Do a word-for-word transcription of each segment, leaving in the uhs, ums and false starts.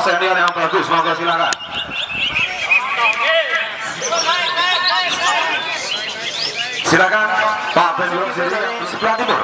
senior yang bagus, monggo silakan. Silakan Pak Benjol sendiri sebelah timur.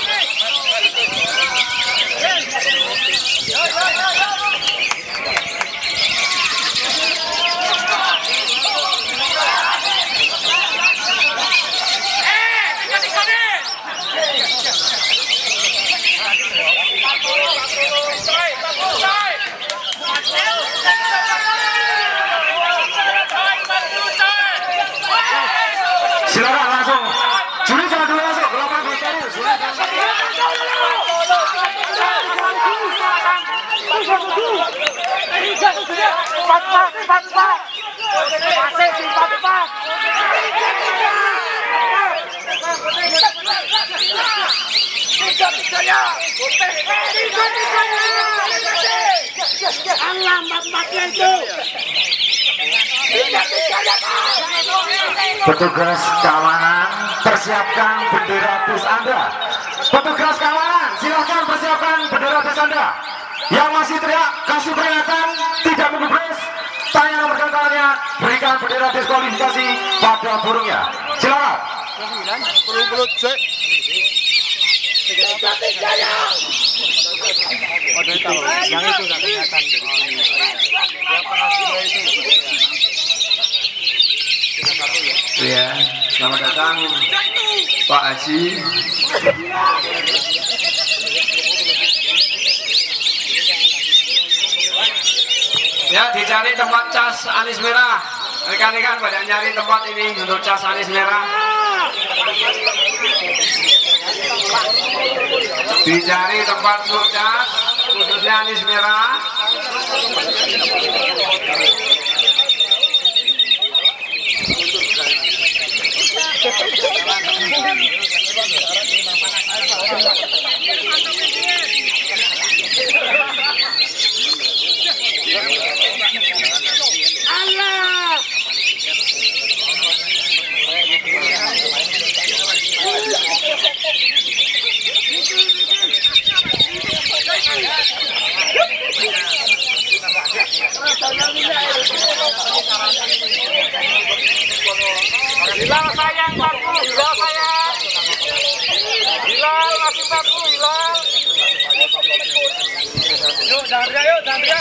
Silakan langsung. Juri jangan dulu masuk. Gelombang bertaruh. Petugas keamanan, persiapkan bendera bus Anda. Petugas keamanan, silakan persiapkan bendera bus Anda. Yang masih teriak, kasih peringatan, tidak menggubris. Tanya nomor kantornya, berikan bendera diskualifikasi pada burungnya. Silakan. Yang itu nggak kelihatan dari sini. Iya, selamat datang Pak Haji. Ya, dicari tempat cas anis merah. Rekan-rekan pada nyari tempat ini untuk cas anis merah. Dicari tempat untuk cas, khususnya anis merah. Hilang sayang Paku, hilang sayang. Hilang masih Paku, hilang. Yuk, Dandria, yuk, Dandria.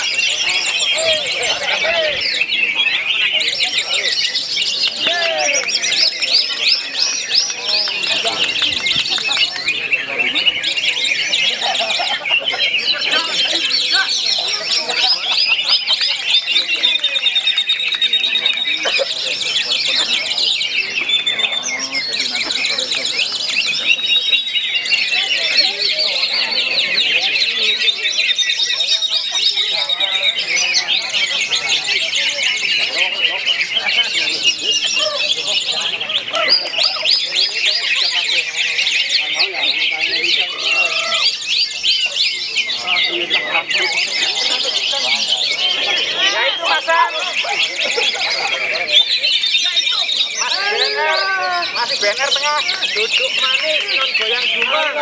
Masih banner tengah, duduk manis, non goyang juman.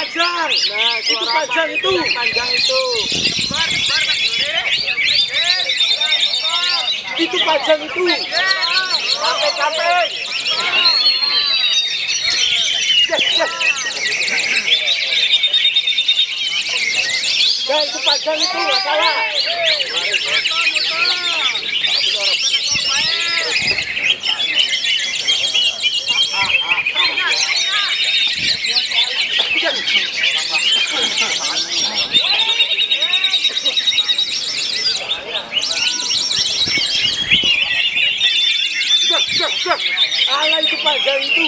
panjang. Nah, itu panjang itu. Panjang itu. Itu panjang itu. Sampai sampai. Yes, yes. Ya, itu panjang itu nggak salah. Alah, itu panjang itu.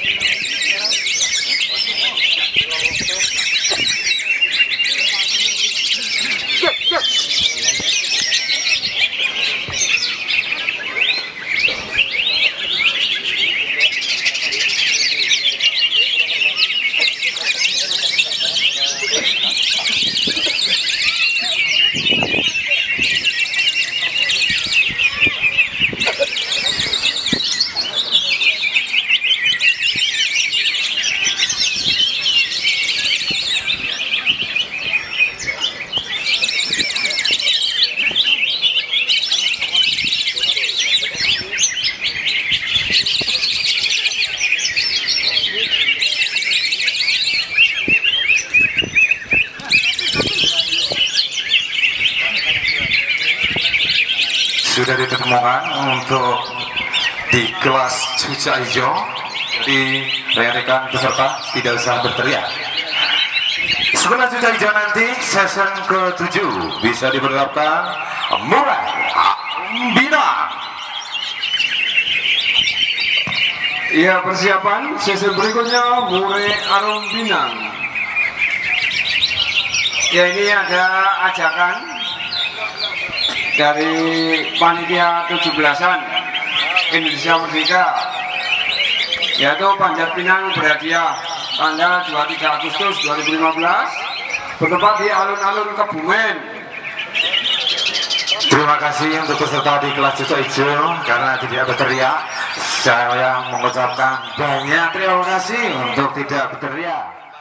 Sudah ditemukan untuk di kelas cuca hijau. Jadi rekan peserta tidak usah berteriak. Sekolah cuca hijau nanti season ketujuh bisa diperlihatkan mulai Bina. Iya, persiapan sesi berikutnya Murai Arum Binang. Ya, ini ada ajakan dari panitia tujuh belasan Indonesia Merdeka, yaitu Panjat Pinang berhadiah tanggal dua puluh tiga Agustus dua ribu lima belas bertempat di alun-alun Kebumen. Terima kasih untuk peserta di kelas cuca hijau karena tidak berteriak. Saya mengucapkan banyak terima kasih untuk tidak berteriak.